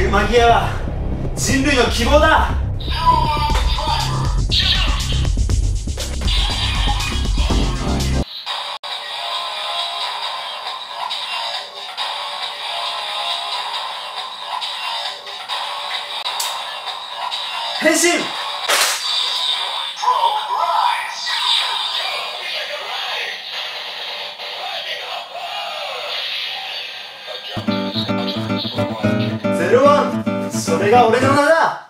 マギアは人類の希望だ。変身。01、それが俺の名だ。